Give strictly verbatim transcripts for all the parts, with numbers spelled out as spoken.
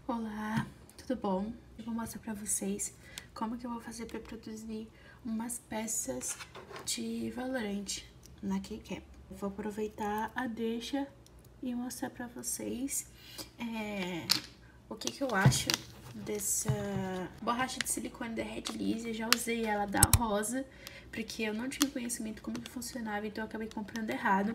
Olá, tudo bom? Eu vou mostrar pra vocês como que eu vou fazer pra produzir umas peças de Valorant na KiCap. Eu vou aproveitar a deixa e mostrar pra vocês é, o que que eu acho dessa borracha de silicone da Red Lise. Eu já usei ela da rosa, porque eu não tinha conhecimento como que funcionava, então eu acabei comprando errado.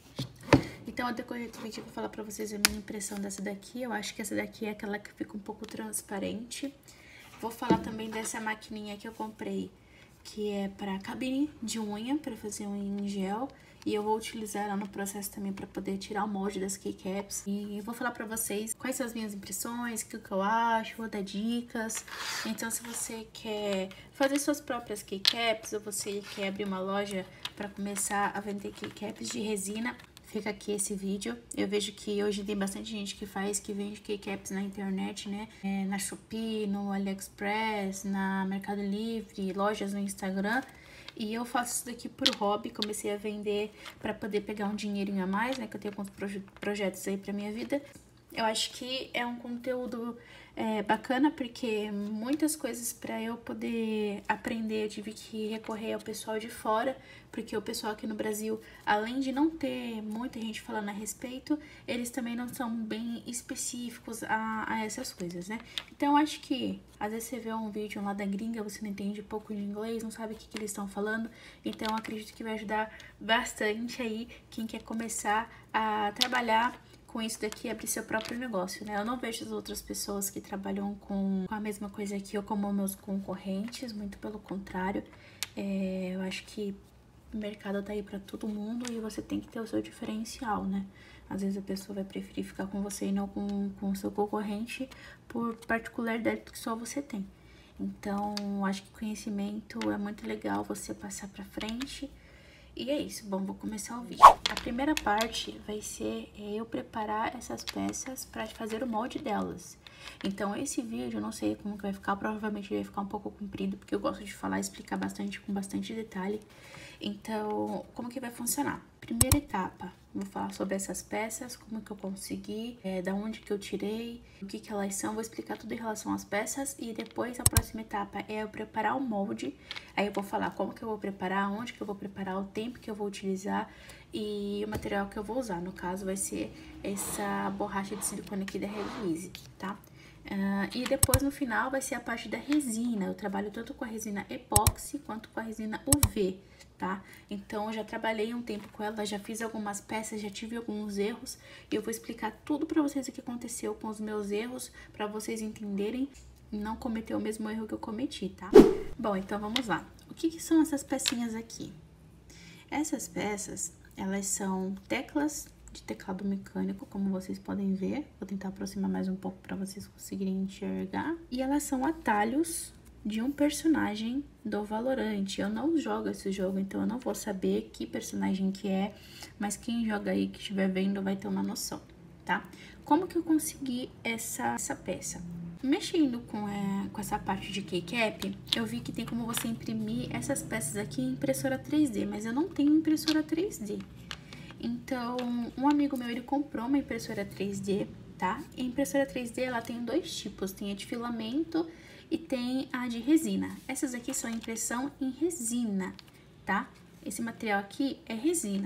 Então, ao decorrer do vídeo, eu vou falar pra vocês a minha impressão dessa daqui. Eu acho que essa daqui é aquela que fica um pouco transparente. Vou falar também dessa maquininha que eu comprei, que é pra cabine de unha, pra fazer unha em gel. E eu vou utilizar ela no processo também pra poder tirar o molde das keycaps. E eu vou falar pra vocês quais são as minhas impressões, o que eu acho, vou dar dicas. Então, se você quer fazer suas próprias keycaps ou você quer abrir uma loja pra começar a vender keycaps de resina, fica aqui esse vídeo. Eu vejo que hoje tem bastante gente que faz, que vende keycaps na internet, né? É, na Shopee, no AliExpress, na Mercado Livre, lojas no Instagram. E eu faço isso daqui por hobby, comecei a vender para poder pegar um dinheirinho a mais, né? Que eu tenho alguns proje projetos aí pra minha vida. Eu acho que é um conteúdo é, bacana, porque muitas coisas para eu poder aprender eu tive que recorrer ao pessoal de fora, porque o pessoal aqui no Brasil, além de não ter muita gente falando a respeito, eles também não são bem específicos a, a essas coisas, né? Então, eu acho que às vezes você vê um vídeo lá da gringa, você não entende pouco de inglês, não sabe o que, que eles estão falando, então eu acredito que vai ajudar bastante aí quem quer começar a trabalhar com isso daqui, abrir seu próprio negócio, né? Eu não vejo as outras pessoas que trabalham com, com a mesma coisa que eu como meus concorrentes, muito pelo contrário. É, eu acho que o mercado tá aí pra todo mundo e você tem que ter o seu diferencial, né? Às vezes a pessoa vai preferir ficar com você e não com, com o seu concorrente por particularidade que só você tem. Então, acho que conhecimento é muito legal você passar pra frente. E é isso, bom, vou começar o vídeo. A primeira parte vai ser eu preparar essas peças para fazer o molde delas. Então, esse vídeo, eu não sei como que vai ficar, provavelmente vai ficar um pouco comprido, porque eu gosto de falar e explicar bastante, com bastante detalhe. Então, como que vai funcionar? Primeira etapa, vou falar sobre essas peças, como que eu consegui, é, da onde que eu tirei, o que que elas são, vou explicar tudo em relação às peças. E depois, a próxima etapa é eu preparar o molde. Aí eu vou falar como que eu vou preparar, onde que eu vou preparar, o tempo que eu vou utilizar e o material que eu vou usar. No caso, vai ser essa borracha de silicone aqui da Red Lise, tá? Uh, e depois, no final, vai ser a parte da resina. Eu trabalho tanto com a resina epóxi quanto com a resina U V, tá? Então, eu já trabalhei um tempo com ela, já fiz algumas peças, já tive alguns erros. E eu vou explicar tudo pra vocês o que aconteceu com os meus erros, pra vocês entenderem e não cometer o mesmo erro que eu cometi, tá? Bom, então vamos lá. O que que são essas pecinhas aqui? Essas peças, elas são teclas de teclado mecânico, como vocês podem ver. Vou tentar aproximar mais um pouco para vocês conseguirem enxergar. E elas são atalhos de um personagem do Valorant. Eu não jogo esse jogo, então eu não vou saber que personagem que é, mas quem joga aí, que estiver vendo, vai ter uma noção, tá? Como que eu consegui essa, essa peça? Mexendo com, é, com essa parte de keycap, eu vi que tem como você imprimir essas peças aqui em impressora três D, mas eu não tenho impressora três D. Então, um amigo meu, ele comprou uma impressora três D, tá? E a impressora três D, ela tem dois tipos, tem a de filamento e tem a de resina. Essas aqui são impressão em resina, tá? Esse material aqui é resina.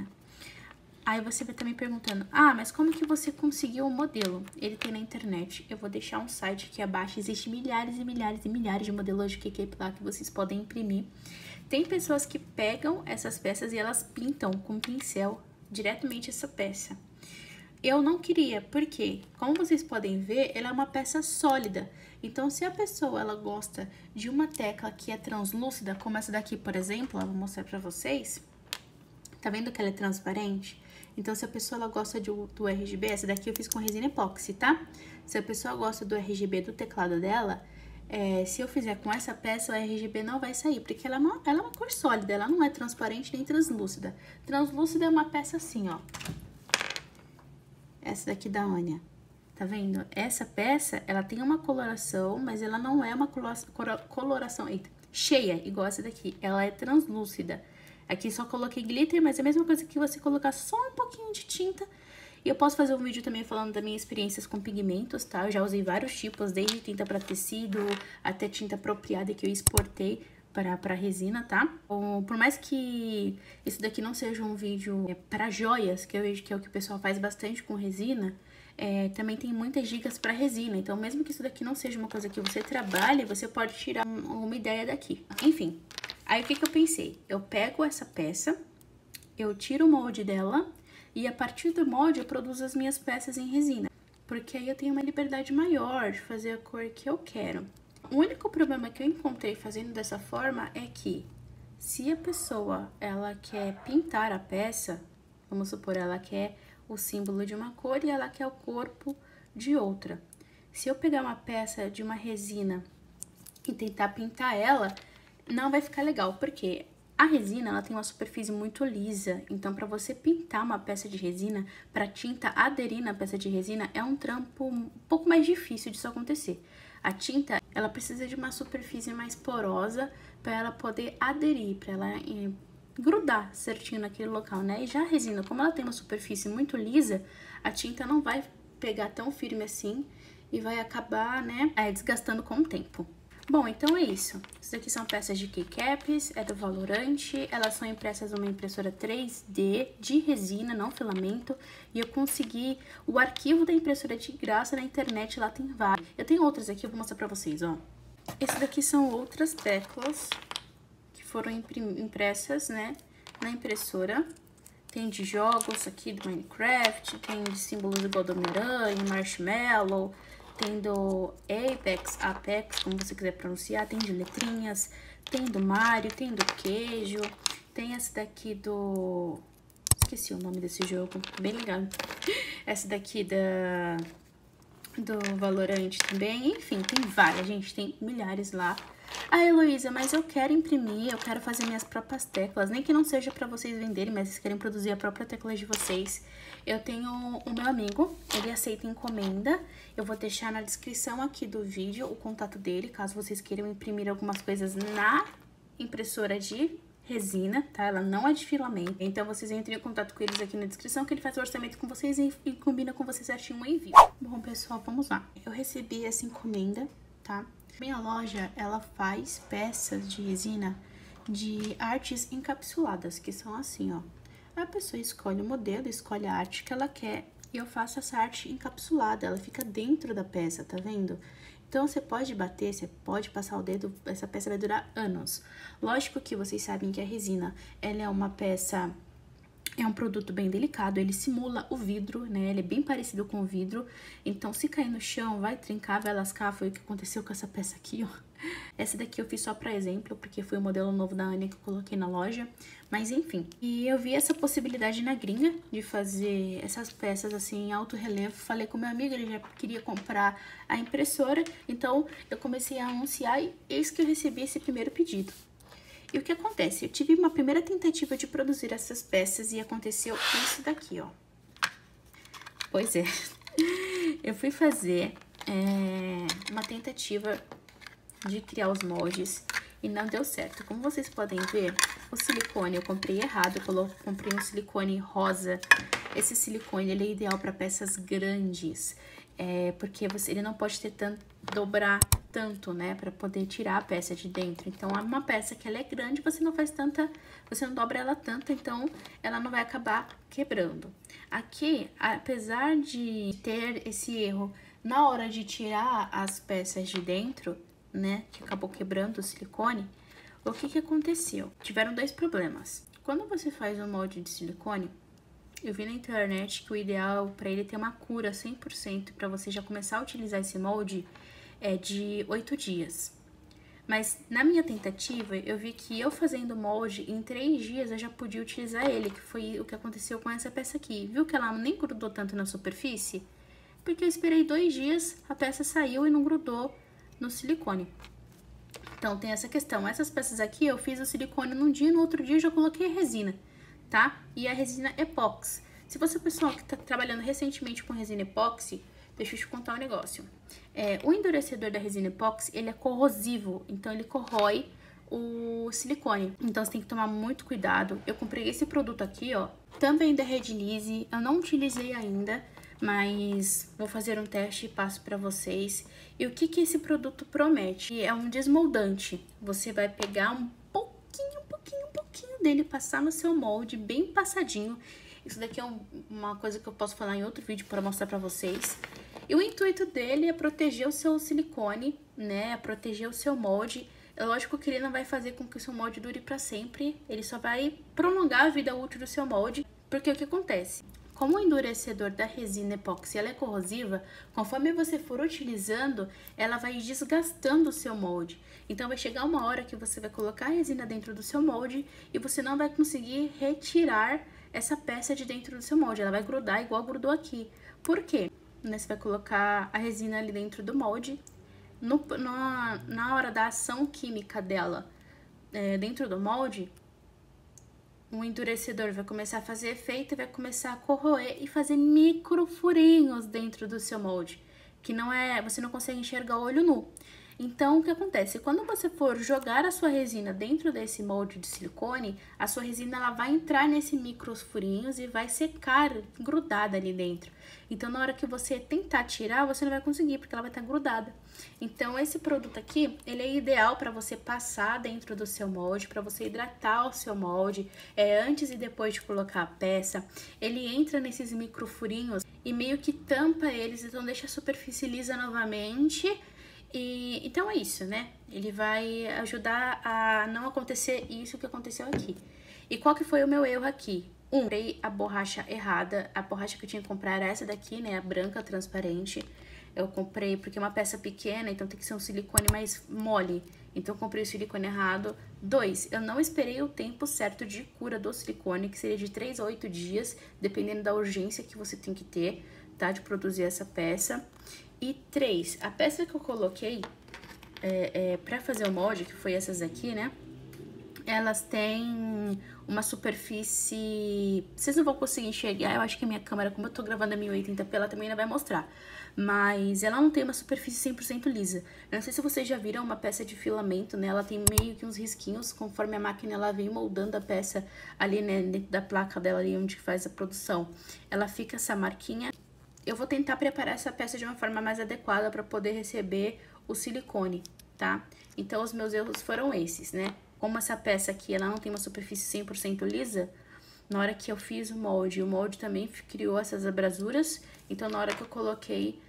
Aí você vai estar me perguntando, ah, mas como que você conseguiu o modelo? Ele tem na internet. Eu vou deixar um site aqui abaixo, existem milhares e milhares e milhares de modelos de keycap lá que vocês podem imprimir. Tem pessoas que pegam essas peças e elas pintam com pincel diretamente essa peça. Eu não queria, porque, como vocês podem ver, ela é uma peça sólida. Então, se a pessoa ela gosta de uma tecla que é translúcida, como essa daqui, por exemplo, eu vou mostrar pra vocês. Tá vendo que ela é transparente? Então, se a pessoa ela gosta de, do R G B, essa daqui eu fiz com resina epóxi, tá? Se a pessoa gosta do R G B do teclado dela, é, se eu fizer com essa peça, o R G B não vai sair, porque ela é, uma, ela é uma cor sólida, ela não é transparente nem translúcida. Translúcida é uma peça assim, ó. Essa daqui da Anya. Tá vendo? Essa peça, ela tem uma coloração, mas ela não é uma coloração, coloração eita, cheia, igual essa daqui. Ela é translúcida. Aqui só coloquei glitter, mas é a mesma coisa que você colocar só um pouquinho de tinta E eu posso fazer um vídeo também falando das minhas experiências com pigmentos, tá? Eu já usei vários tipos, desde tinta para tecido até tinta apropriada que eu exportei para resina, tá? Ou, por mais que isso daqui não seja um vídeo é, para joias, que eu vejo que é o que o pessoal faz bastante com resina, é, também tem muitas dicas para resina. Então, mesmo que isso daqui não seja uma coisa que você trabalhe, você pode tirar um, uma ideia daqui. Enfim, aí o que, que eu pensei? Eu pego essa peça, eu tiro o molde dela e a partir do molde eu produzo as minhas peças em resina. Porque aí eu tenho uma liberdade maior de fazer a cor que eu quero. O único problema que eu encontrei fazendo dessa forma é que se a pessoa ela quer pintar a peça, vamos supor, ela quer o símbolo de uma cor e ela quer o corpo de outra. Se eu pegar uma peça de uma resina e tentar pintar ela, não vai ficar legal, porque a resina ela tem uma superfície muito lisa, então para você pintar uma peça de resina, para tinta aderir na peça de resina, é um trampo um pouco mais difícil disso acontecer. A tinta, ela precisa de uma superfície mais porosa para ela poder aderir, para ela eh, grudar certinho naquele local, né? E já a resina, como ela tem uma superfície muito lisa, a tinta não vai pegar tão firme assim e vai acabar, né, é, desgastando com o tempo. Bom, então é isso. Isso aqui são peças de keycaps, é do Valorante. Elas são impressas numa impressora três D de resina, não filamento. E eu consegui o arquivo da impressora de graça na internet, lá tem vários. Eu tenho outras aqui, eu vou mostrar pra vocês, ó. Esse daqui são outras teclas que foram impressas, né, na impressora. Tem de jogos aqui do Minecraft, tem de símbolos igual do Homem-Aranha, Marshmallow. Tem do Apex, Apex, como você quiser pronunciar, tem de letrinhas, tem do Mario, tem do queijo, tem essa daqui do... Esqueci o nome desse jogo, bem legal. Essa daqui da... do Valorant também, enfim, tem várias, gente, tem milhares lá. Ah, Heloísa, mas eu quero imprimir, eu quero fazer minhas próprias teclas, nem que não seja pra vocês venderem, mas vocês querem produzir a própria tecla de vocês. Eu tenho o meu amigo, ele aceita encomenda, eu vou deixar na descrição aqui do vídeo o contato dele, caso vocês queiram imprimir algumas coisas na impressora de resina, tá? Ela não é de filamento, então vocês entrem em contato com eles aqui na descrição, que ele faz o orçamento com vocês e, e combina com vocês certinho o envio. Bom, pessoal, vamos lá. Eu recebi essa encomenda, tá? Minha loja, ela faz peças de resina de artes encapsuladas, que são assim, ó. A pessoa escolhe o modelo, escolhe a arte que ela quer e eu faço essa arte encapsulada, ela fica dentro da peça, tá vendo? Então, você pode bater, você pode passar o dedo, essa peça vai durar anos. Lógico que vocês sabem que a resina, ela é uma peça... É um produto bem delicado, ele simula o vidro, né? Ele é bem parecido com o vidro. Então, se cair no chão, vai trincar, vai lascar. Foi o que aconteceu com essa peça aqui, ó. Essa daqui eu fiz só pra exemplo, porque foi o modelo novo da Ania que eu coloquei na loja. Mas, enfim. E eu vi essa possibilidade na gringa de fazer essas peças, assim, em alto relevo. Falei com meu amigo, ele já queria comprar a impressora. Então, eu comecei a anunciar e eis que eu recebi esse primeiro pedido. E o que acontece? Eu tive uma primeira tentativa de produzir essas peças e aconteceu isso daqui, ó. Pois é. Eu fui fazer é, uma tentativa de criar os moldes e não deu certo. Como vocês podem ver, o silicone eu comprei errado. Eu comprei um silicone rosa. Esse silicone, ele é ideal para peças grandes. É, porque você, ele não pode ter tanto, dobrar tanto, né, para poder tirar a peça de dentro. Então, é uma peça que ela é grande, você não faz tanta, você não dobra ela tanto, então ela não vai acabar quebrando. Aqui, apesar de ter esse erro na hora de tirar as peças de dentro, né, que acabou quebrando o silicone, o que que aconteceu? Tiveram dois problemas. Quando você faz um molde de silicone, eu vi na internet que o ideal para ele ter uma cura cem por cento para você já começar a utilizar esse molde é de oito dias. Mas na minha tentativa, eu vi que eu fazendo molde, em três dias eu já podia utilizar ele, que foi o que aconteceu com essa peça aqui. Viu que ela nem grudou tanto na superfície? Porque eu esperei dois dias, a peça saiu e não grudou no silicone. Então tem essa questão. Essas peças aqui eu fiz o silicone num dia, no outro dia eu já coloquei a resina, tá? E a resina epóxi. Se você é pessoal que está trabalhando recentemente com resina epóxi, deixa eu te contar um negócio. É, o endurecedor da resina epóxi, ele é corrosivo, então ele corrói o silicone. Então você tem que tomar muito cuidado. Eu comprei esse produto aqui, ó, também da Redilize. Eu não utilizei ainda, mas vou fazer um teste e passo pra vocês. E o que que esse produto promete? É um desmoldante. Você vai pegar um pouquinho, um pouquinho, um pouquinho dele, passar no seu molde, bem passadinho. Isso daqui é um, uma coisa que eu posso falar em outro vídeo para mostrar pra vocês. E o intuito dele é proteger o seu silicone, né? É proteger o seu molde. É lógico que ele não vai fazer com que o seu molde dure para sempre. Ele só vai prolongar a vida útil do seu molde. Porque o que acontece? Como o endurecedor da resina epóxi ela é corrosiva, conforme você for utilizando, ela vai desgastando o seu molde. Então vai chegar uma hora que você vai colocar a resina dentro do seu molde e você não vai conseguir retirar essa peça de dentro do seu molde. Ela vai grudar igual grudou aqui. Por quê? Você vai colocar a resina ali dentro do molde. No, no, na hora da ação química dela é, dentro do molde, o endurecedor vai começar a fazer efeito e vai começar a corroer e fazer micro furinhos dentro do seu molde, que não é, você não consegue enxergar o olho nu. Então, o que acontece? Quando você for jogar a sua resina dentro desse molde de silicone, a sua resina ela vai entrar nesse micro furinhos e vai secar grudada ali dentro. Então, na hora que você tentar tirar, você não vai conseguir, porque ela vai estar grudada. Então, esse produto aqui, ele é ideal para você passar dentro do seu molde, para você hidratar o seu molde, é, antes e depois de colocar a peça. Ele entra nesses micro furinhos e meio que tampa eles, então deixa a superfície lisa novamente. E, então é isso, né? Ele vai ajudar a não acontecer isso que aconteceu aqui. E qual que foi o meu erro aqui? Um, comprei a borracha errada. A borracha que eu tinha que comprar era essa daqui, né? A branca, transparente. Eu comprei porque é uma peça pequena, então tem que ser um silicone mais mole. Então eu comprei o silicone errado. Dois, eu não esperei o tempo certo de cura do silicone, que seria de três a oito dias, dependendo da urgência que você tem que ter, tá? De produzir essa peça. E três, a peça que eu coloquei é, é, pra fazer o molde, que foi essas aqui, né? Elas têm uma superfície... Vocês não vão conseguir enxergar, eu acho que a minha câmera, como eu tô gravando a mil e oitenta p, ela também ainda vai mostrar. Mas ela não tem uma superfície cem por cento lisa. Eu não sei se vocês já viram uma peça de filamento, né? Ela tem meio que uns risquinhos, conforme a máquina ela vem moldando a peça ali, né? Dentro da placa dela ali, onde faz a produção. Ela fica essa marquinha. Eu vou tentar preparar essa peça de uma forma mais adequada para poder receber o silicone, tá? Então, os meus erros foram esses, né? Como essa peça aqui, ela não tem uma superfície cem por cento lisa, na hora que eu fiz o molde, o molde também criou essas abrasuras. Então, na hora que eu coloquei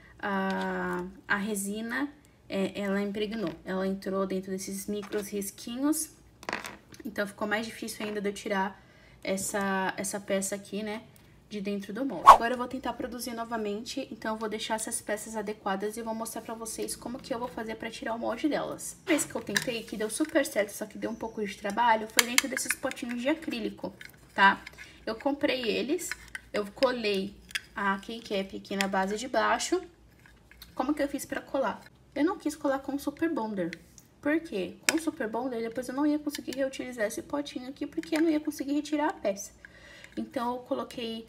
a, a resina, é, ela impregnou. Ela entrou dentro desses micros risquinhos. Então, ficou mais difícil ainda de eu tirar essa, essa peça aqui, né? De dentro do molde. Agora eu vou tentar produzir novamente, então eu vou deixar essas peças adequadas e vou mostrar pra vocês como que eu vou fazer pra tirar o molde delas. A vez que eu tentei, que deu super certo, só que deu um pouco de trabalho, foi dentro desses potinhos de acrílico, tá? Eu comprei eles, eu colei a K-Cap aqui na base de baixo. Como que eu fiz pra colar? Eu não quis colar com Super Bonder. Por quê? Com Super Bonder, depois eu não ia conseguir reutilizar esse potinho aqui, porque eu não ia conseguir retirar a peça. Então, eu coloquei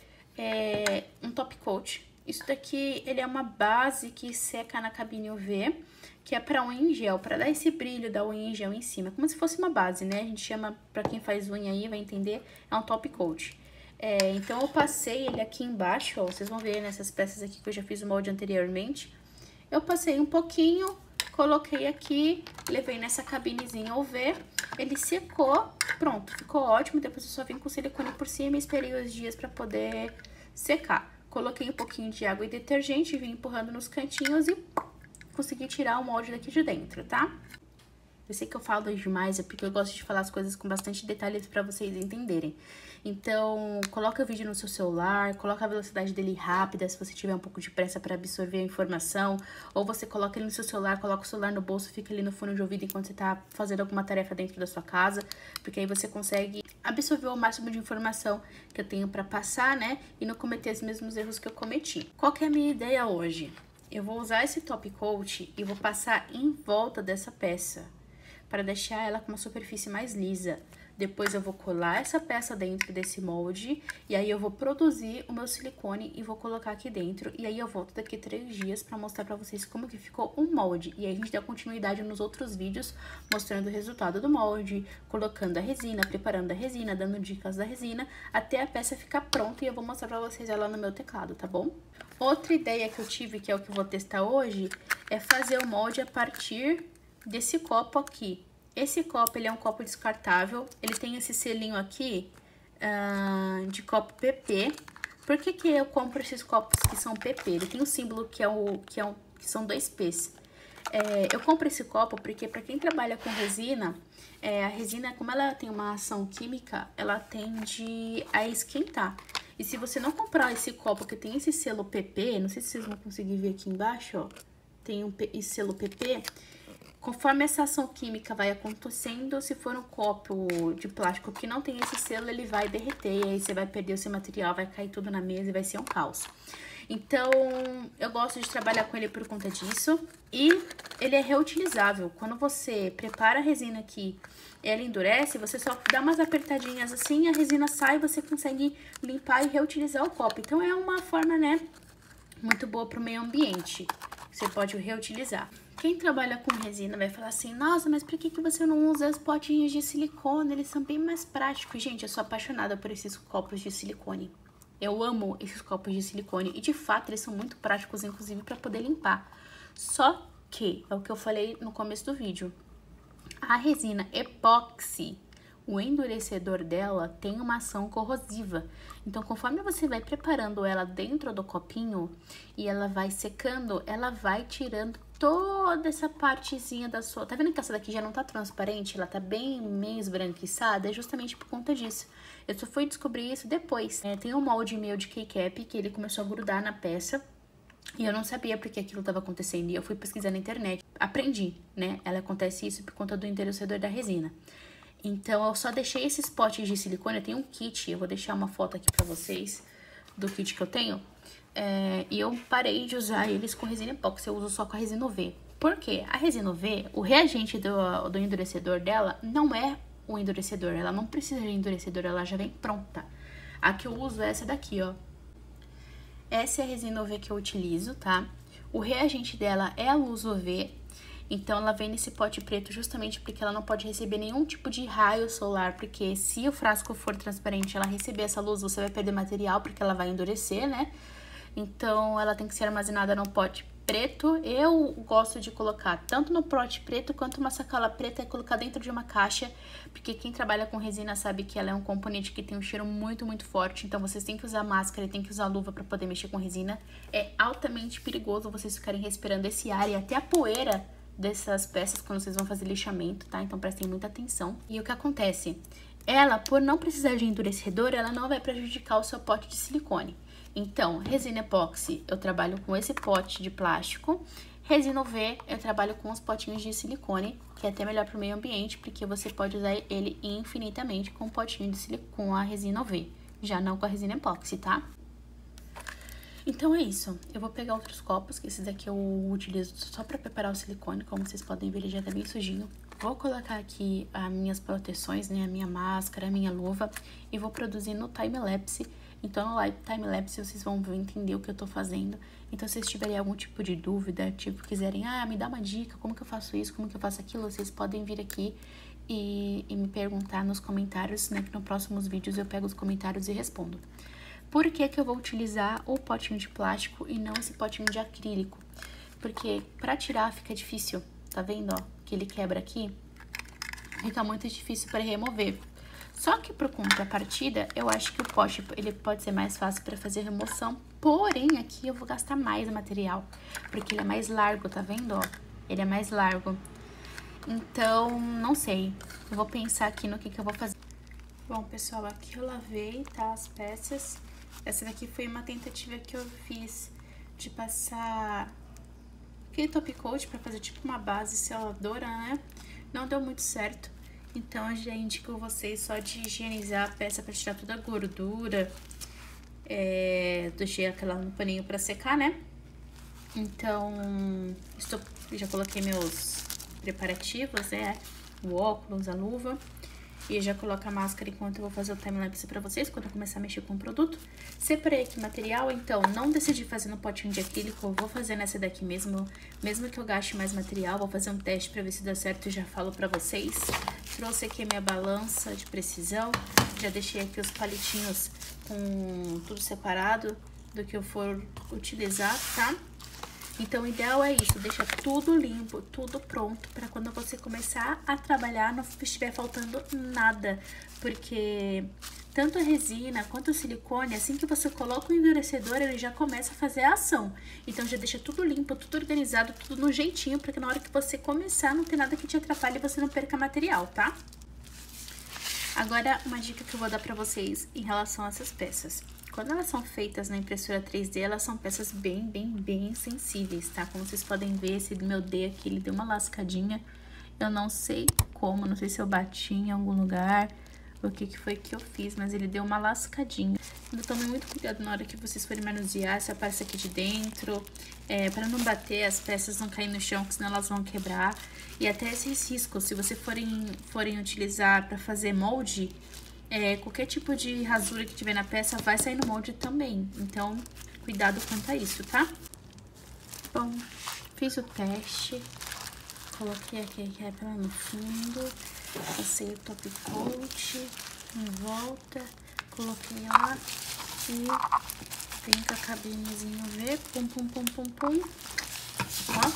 é, um top coat. Isso daqui, ele é uma base que seca na cabine U V, que é para unha em gel, para dar esse brilho da unha em gel em cima. Como se fosse uma base, né? A gente chama, para quem faz unha aí, vai entender, é um top coat. É, então, eu passei ele aqui embaixo, ó, vocês vão ver nessas peças aqui que eu já fiz o molde anteriormente. Eu passei um pouquinho, coloquei aqui, levei nessa cabinezinha U V, ele secou, pronto, ficou ótimo. Depois eu só vim com silicone por cima e esperei os dias pra poder secar. Coloquei um pouquinho de água e detergente, vim empurrando nos cantinhos e consegui tirar o molde daqui de dentro, tá? Eu sei que eu falo demais, é porque eu gosto de falar as coisas com bastante detalhes pra vocês entenderem. Então, coloca o vídeo no seu celular, coloca a velocidade dele rápida, se você tiver um pouco de pressa para absorver a informação. Ou você coloca ele no seu celular, coloca o celular no bolso, fica ali no fone de ouvido enquanto você tá fazendo alguma tarefa dentro da sua casa. Porque aí você consegue absorver o máximo de informação que eu tenho para passar, né? E não cometer os mesmos erros que eu cometi. Qual que é a minha ideia hoje? Eu vou usar esse top coat e vou passar em volta dessa peça, para deixar ela com uma superfície mais lisa. Depois eu vou colar essa peça dentro desse molde. E aí eu vou produzir o meu silicone e vou colocar aqui dentro. E aí eu volto daqui três dias pra mostrar pra vocês como que ficou o molde. E aí a gente dá continuidade nos outros vídeos, mostrando o resultado do molde, colocando a resina, preparando a resina, dando dicas da resina, até a peça ficar pronta. E eu vou mostrar pra vocês ela no meu teclado, tá bom? Outra ideia que eu tive, que é o que eu vou testar hoje, é fazer o molde a partir desse copo aqui. Esse copo, ele é um copo descartável, ele tem esse selinho aqui uh, de copo P P. Por que que eu compro esses copos que são P P? Ele tem um símbolo que, é o, que, é um, que são dois P's. É, eu compro esse copo porque para quem trabalha com resina, é, a resina, como ela tem uma ação química, ela tende a esquentar. E se você não comprar esse copo que tem esse selo P P, não sei se vocês vão conseguir ver aqui embaixo, ó, tem um esse selo P P... Conforme essa ação química vai acontecendo, se for um copo de plástico que não tem esse selo, ele vai derreter, e aí você vai perder o seu material, vai cair tudo na mesa e vai ser um caos. Então, eu gosto de trabalhar com ele por conta disso. E ele é reutilizável. Quando você prepara a resina aqui, ela endurece, você só dá umas apertadinhas assim, a resina sai e você consegue limpar e reutilizar o copo. Então, é uma forma, né, muito boa para o meio ambiente. Você pode reutilizar. Quem trabalha com resina vai falar assim, nossa, mas por que que você não usa os potinhos de silicone? Eles são bem mais práticos. Gente, eu sou apaixonada por esses copos de silicone. Eu amo esses copos de silicone e, de fato, eles são muito práticos, inclusive, para poder limpar. Só que, é o que eu falei no começo do vídeo, a resina epóxi, o endurecedor dela tem uma ação corrosiva. Então, conforme você vai preparando ela dentro do copinho e ela vai secando, ela vai tirando toda essa partezinha da sua... Tá vendo que essa daqui já não tá transparente? Ela tá bem meio esbranquiçada? É justamente por conta disso. Eu só fui descobrir isso depois. É, tem um molde meu de K-Cap que ele começou a grudar na peça. E eu não sabia porque aquilo estava acontecendo. E eu fui pesquisar na internet. Aprendi, né? Ela acontece isso por conta do endurecedor da resina. Então, eu só deixei esses potes de silicone. Eu tenho um kit, eu vou deixar uma foto aqui pra vocês do kit que eu tenho. É, e eu parei de usar eles com resina epóxi, eu uso só com a resina U V. Por quê? A resina U V, o reagente do, do endurecedor dela não é o endurecedor. Ela não precisa de endurecedor, ela já vem pronta. A que eu uso é essa daqui, ó. Essa é a resina U V que eu utilizo, tá? O reagente dela é a luz U V. Então, ela vem nesse pote preto justamente porque ela não pode receber nenhum tipo de raio solar, porque se o frasco for transparente, ela receber essa luz, você vai perder material, porque ela vai endurecer, né? Então, ela tem que ser armazenada num pote preto. Eu gosto de colocar tanto no pote preto quanto uma sacola preta e colocar dentro de uma caixa, porque quem trabalha com resina sabe que ela é um componente que tem um cheiro muito, muito forte. Então, vocês têm que usar máscara e tem que usar luva para poder mexer com resina. É altamente perigoso vocês ficarem respirando esse ar e até a poeira dessas peças quando vocês vão fazer lixamento, tá? Então prestem muita atenção. E o que acontece? Ela, por não precisar de endurecedor, ela não vai prejudicar o seu pote de silicone. Então, resina epóxi, eu trabalho com esse pote de plástico. Resina U V, eu trabalho com os potinhos de silicone, que é até melhor para o meio ambiente, porque você pode usar ele infinitamente com o potinho de silicone, com a resina U V, já não com a resina epóxi, tá? Então é isso, eu vou pegar outros copos, que esses daqui eu utilizo só pra preparar o silicone, como vocês podem ver, ele já tá bem sujinho. Vou colocar aqui as minhas proteções, né, a minha máscara, a minha luva, e vou produzir no time-lapse. Então no time-lapse vocês vão entender o que eu tô fazendo. Então se vocês tiverem algum tipo de dúvida, tipo, quiserem, ah, me dá uma dica, como que eu faço isso, como que eu faço aquilo, vocês podem vir aqui e, e me perguntar nos comentários, né, que nos próximos vídeos eu pego os comentários e respondo. Por que que eu vou utilizar o potinho de plástico e não esse potinho de acrílico? Porque pra tirar fica difícil, tá vendo, ó? Que ele quebra aqui. Fica muito difícil pra remover. Só que por contrapartida, eu acho que o pote ele pode ser mais fácil pra fazer remoção. Porém, aqui eu vou gastar mais material, porque ele é mais largo, tá vendo, ó? Ele é mais largo. Então, não sei. Eu vou pensar aqui no que que eu vou fazer. Bom, pessoal, aqui eu lavei, tá, as peças. Essa daqui foi uma tentativa que eu fiz de passar aquele top coat pra fazer tipo uma base seladora, né? Não deu muito certo. Então, eu já indico vocês só de higienizar a peça pra tirar toda a gordura. É, deixei aquela no paninho pra secar, né? Então, estou, já coloquei meus preparativos, né? O óculos, a luva. e já coloco a máscara enquanto eu vou fazer o time-lapse pra vocês, quando eu começar a mexer com o produto. Separei aqui o material, então não decidi fazer no potinho de acrílico, eu vou fazer nessa daqui mesmo, mesmo que eu gaste mais material, vou fazer um teste pra ver se dá certo e já falo pra vocês. Trouxe aqui a minha balança de precisão, já deixei aqui os palitinhos com tudo separado do que eu for utilizar, tá? Então, o ideal é isso, deixa tudo limpo, tudo pronto, para quando você começar a trabalhar não estiver faltando nada, porque tanto a resina quanto o silicone, assim que você coloca o endurecedor, ele já começa a fazer a ação. Então, já deixa tudo limpo, tudo organizado, tudo no jeitinho, para que na hora que você começar não tem nada que te atrapalhe e você não perca material, tá? Agora, uma dica que eu vou dar para vocês em relação a essas peças. Quando elas são feitas na impressora três D, elas são peças bem, bem, bem sensíveis, tá? Como vocês podem ver, esse meu D aqui, ele deu uma lascadinha. Eu não sei como, não sei se eu bati em algum lugar, o que que foi que eu fiz, mas ele deu uma lascadinha. Então, tomem muito cuidado na hora que vocês forem manusear essa peça aqui de dentro, é, para não bater, as peças não caírem no chão, porque senão elas vão quebrar. E até esses riscos, se vocês forem, forem utilizar para fazer molde, É, qualquer tipo de rasura que tiver na peça vai sair no molde também. Então, cuidado quanto a isso, tá? Bom, fiz o teste. Coloquei aqui a quebra no fundo. Passei o top coat em volta. Coloquei lá. E vem com a cabinezinha V. Pum, pum, pum, pum, pum. Ó.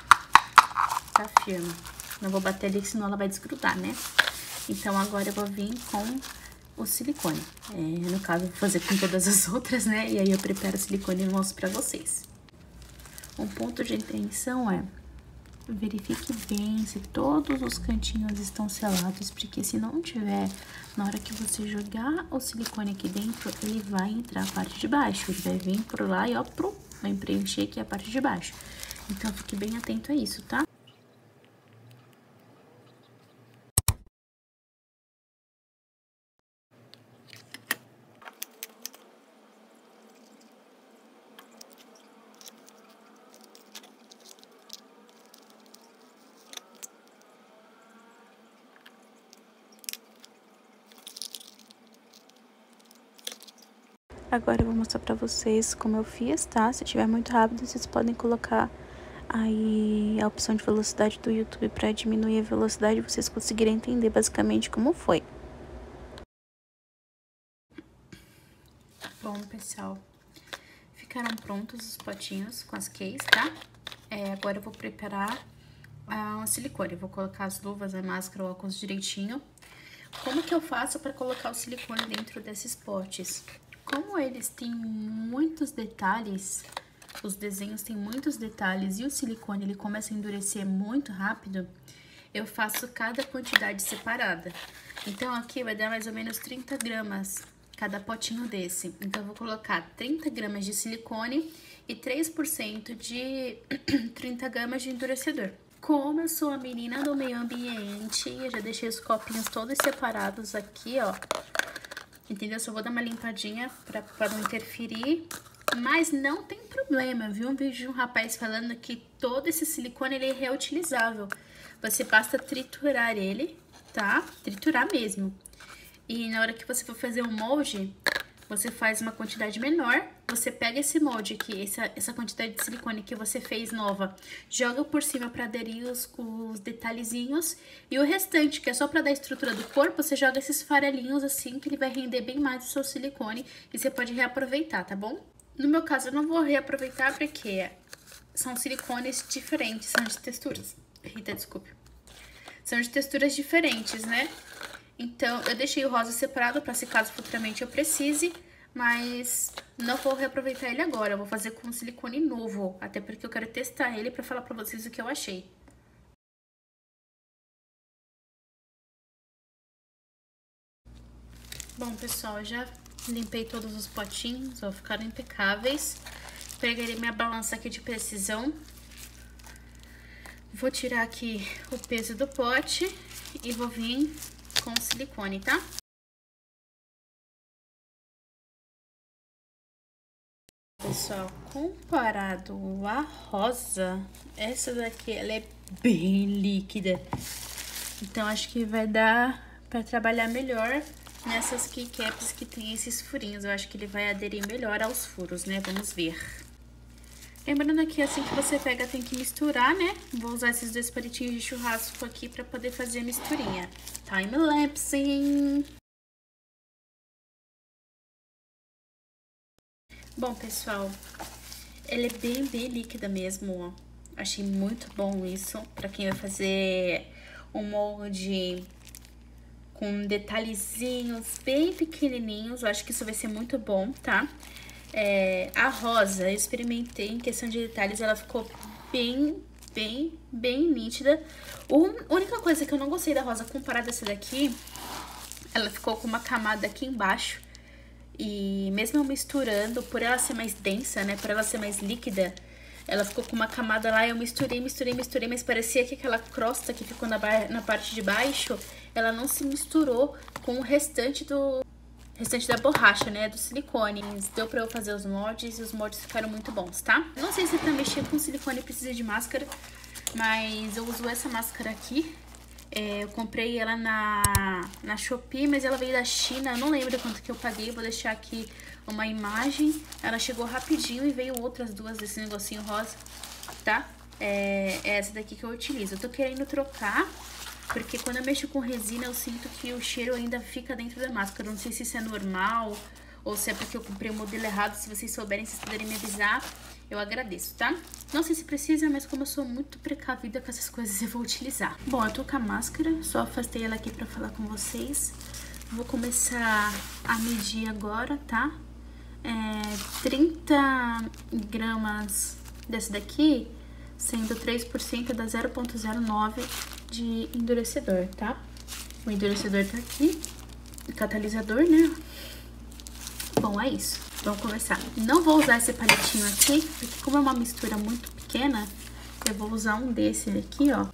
Tá firme. Não vou bater ali, senão ela vai desgrudar, né? Então, agora eu vou vir com o silicone. É, no caso, eu vou fazer com todas as outras, né? E aí eu preparo o silicone e mostro pra vocês. Um ponto de atenção é: verifique bem se todos os cantinhos estão selados, porque se não tiver, na hora que você jogar o silicone aqui dentro, ele vai entrar a parte de baixo. Ele vai vir por lá e ó, pro, vai preencher aqui a parte de baixo. Então, fique bem atento a isso, tá? Agora eu vou mostrar pra vocês como eu fiz, tá? Se tiver muito rápido, vocês podem colocar aí a opção de velocidade do YouTube pra diminuir a velocidade e vocês conseguirem entender basicamente como foi. Bom, pessoal, ficaram prontos os potinhos com as keys, tá? É, agora eu vou preparar a uh, silicone. Eu vou colocar as luvas, a máscara, o óculos direitinho. Como que eu faço pra colocar o silicone dentro desses potes? Como eles têm muitos detalhes, os desenhos têm muitos detalhes e o silicone ele começa a endurecer muito rápido, eu faço cada quantidade separada. Então, aqui vai dar mais ou menos trinta gramas cada potinho desse. Então, eu vou colocar trinta gramas de silicone e três por cento de trinta gramas de endurecedor. Como eu sou a menina do meio ambiente, eu já deixei os copinhos todos separados aqui, ó. Entendeu? Só vou dar uma limpadinha pra, pra não interferir. Mas não tem problema. Eu vi um vídeo de um rapaz falando que todo esse silicone ele é reutilizável. Você basta triturar ele, tá? Triturar mesmo. E na hora que você for fazer o molde, você faz uma quantidade menor. Você pega esse molde aqui, essa, essa quantidade de silicone que você fez nova, joga por cima para aderir os, os detalhezinhos. E o restante, que é só para dar a estrutura do corpo, você joga esses farelinhos assim, que ele vai render bem mais o seu silicone. E você pode reaproveitar, tá bom? No meu caso, eu não vou reaproveitar porque são silicones diferentes, são de texturas. Rita, desculpe. São de texturas diferentes, né? Então, eu deixei o rosa separado para se caso futuramente eu precise, mas não vou reaproveitar ele agora. Eu vou fazer com silicone novo, até porque eu quero testar ele para falar para vocês o que eu achei. Bom, pessoal, eu já limpei todos os potinhos, ó, ficaram impecáveis. Peguei minha balança aqui de precisão. Vou tirar aqui o peso do pote e vou vir com o silicone, tá? Pessoal, comparado à rosa, essa daqui ela é bem líquida. Então, acho que vai dar pra trabalhar melhor nessas keycaps que tem esses furinhos. Eu acho que ele vai aderir melhor aos furos, né? Vamos ver. Lembrando que assim que você pega, tem que misturar, né? Vou usar esses dois palitinhos de churrasco aqui pra poder fazer a misturinha. Time-lapse! Bom, pessoal, ela é bem, bem líquida mesmo, ó. Achei muito bom isso pra quem vai fazer um molde com detalhezinhos bem pequenininhos. Eu acho que isso vai ser muito bom, tá? É, a rosa, eu experimentei em questão de detalhes, ela ficou bem, bem, bem nítida. A única coisa que eu não gostei da rosa comparada a essa daqui, ela ficou com uma camada aqui embaixo. E mesmo eu misturando, por ela ser mais densa, né, por ela ser mais líquida, ela ficou com uma camada lá, eu misturei, misturei, misturei, mas parecia que aquela crosta que ficou na, na parte de baixo, ela não se misturou com o restante do restante da borracha, né, do silicone. Deu pra eu fazer os moldes e os moldes ficaram muito bons, tá? Não sei se pra mexer com silicone precisa de máscara, mas eu uso essa máscara aqui. É, eu comprei ela na, na Shopee, mas ela veio da China. Eu não lembro quanto que eu paguei. Vou deixar aqui uma imagem. Ela chegou rapidinho e veio outras duas desse negocinho rosa, tá? É, é essa daqui que eu utilizo. Eu tô querendo trocar, porque quando eu mexo com resina, eu sinto que o cheiro ainda fica dentro da máscara. Não sei se isso é normal ou se é porque eu comprei o modelo errado. Se vocês souberem, vocês puderem me avisar, eu agradeço, tá? Não sei se precisa, mas como eu sou muito precavida com essas coisas, eu vou utilizar. Bom, eu tô com a máscara, só afastei ela aqui pra falar com vocês. Vou começar a medir agora, tá? É, trinta gramas dessa daqui, sendo três por cento dá zero vírgula zero nove de endurecedor, tá? O endurecedor tá aqui, o catalisador, né? Bom, é isso. Vamos começar. Não vou usar esse palitinho aqui, porque como é uma mistura muito pequena, eu vou usar um desse aqui, ó.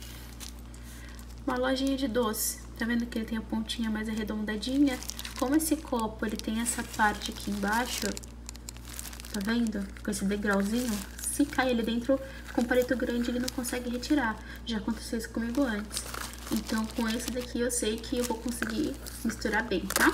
Uma lojinha de doce. Tá vendo que ele tem a pontinha mais arredondadinha? Como esse copo, ele tem essa parte aqui embaixo, tá vendo? Com esse degrauzinho. Se cair ele dentro com um palito grande, ele não consegue retirar. Já aconteceu isso comigo antes. Então, com esse daqui, eu sei que eu vou conseguir misturar bem, tá?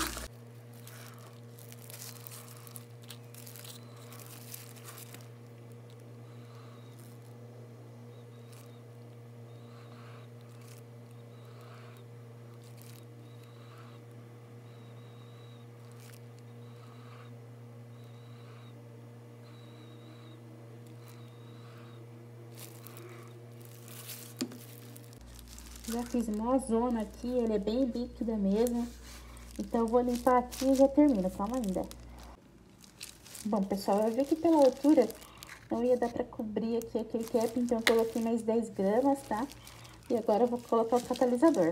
Já fiz uma zona aqui, ele é bem líquida mesmo. Então, eu vou limpar aqui e já termino, calma ainda. Bom, pessoal, eu vi que pela altura não ia dar pra cobrir aqui aquele cap, então eu coloquei mais dez gramas, tá? E agora eu vou colocar o catalisador.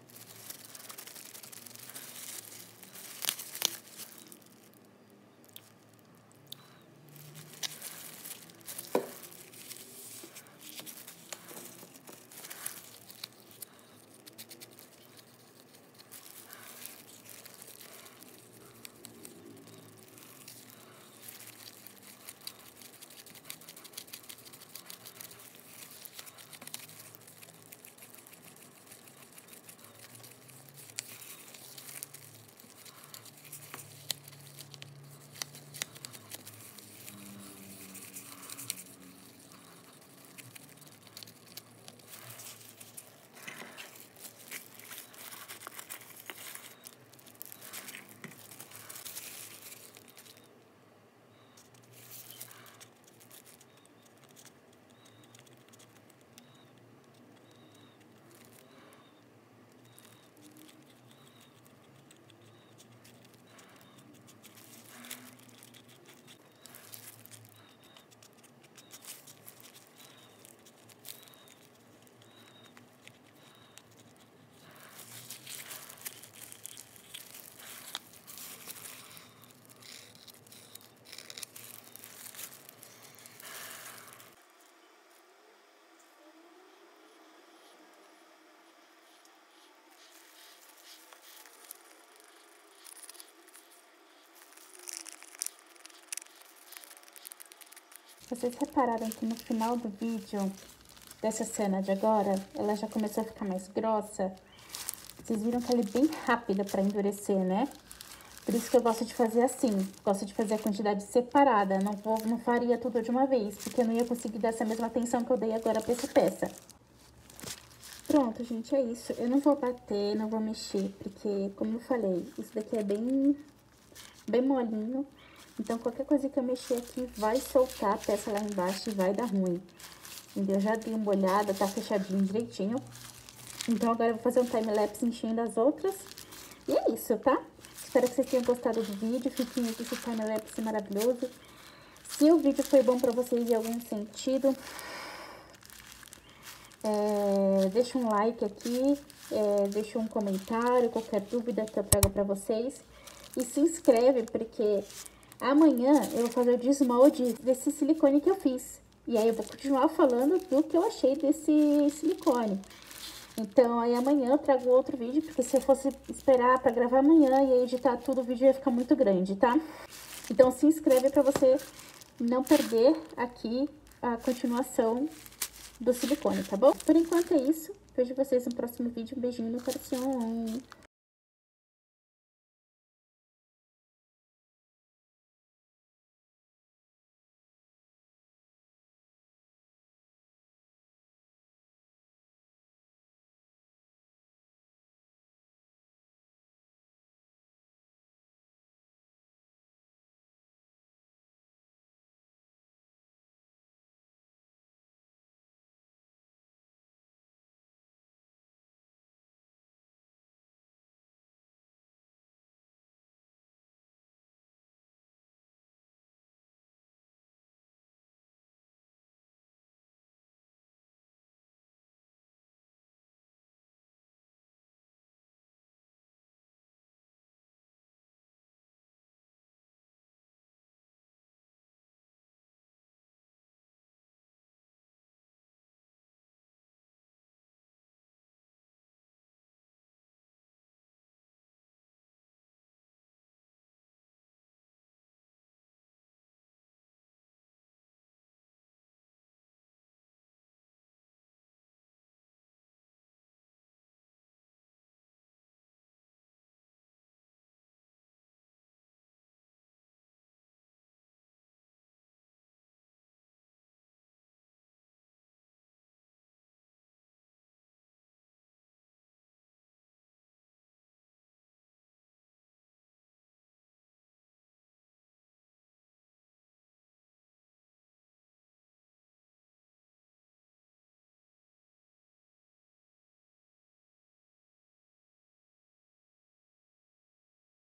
Vocês repararam que no final do vídeo, dessa cena de agora, ela já começou a ficar mais grossa? Vocês viram que ela é bem rápida pra endurecer, né? Por isso que eu gosto de fazer assim, gosto de fazer a quantidade separada, não, vou, não faria tudo de uma vez, porque eu não ia conseguir dar essa mesma atenção que eu dei agora pra essa peça. Pronto, gente, é isso. Eu não vou bater, não vou mexer, porque, como eu falei, isso daqui é bem, bem molinho. Então, qualquer coisa que eu mexer aqui vai soltar a peça lá embaixo e vai dar ruim. Entendeu? Eu já dei uma olhada, tá fechadinho direitinho. Então, agora eu vou fazer um time-lapse enchendo as outras. E é isso, tá? Espero que vocês tenham gostado do vídeo. Fiquem aqui com esse time-lapse maravilhoso. Se o vídeo foi bom pra vocês em algum sentido, é, deixa um like aqui, é, deixa um comentário, qualquer dúvida que eu trago pra vocês. E se inscreve, porque amanhã eu vou fazer o desmolde desse silicone que eu fiz. E aí eu vou continuar falando do que eu achei desse silicone. Então, aí amanhã eu trago outro vídeo, porque se eu fosse esperar pra gravar amanhã e editar tudo, o vídeo ia ficar muito grande, tá? Então, se inscreve pra você não perder aqui a continuação do silicone, tá bom? Por enquanto é isso. Vejo vocês no próximo vídeo. Um beijinho no coração.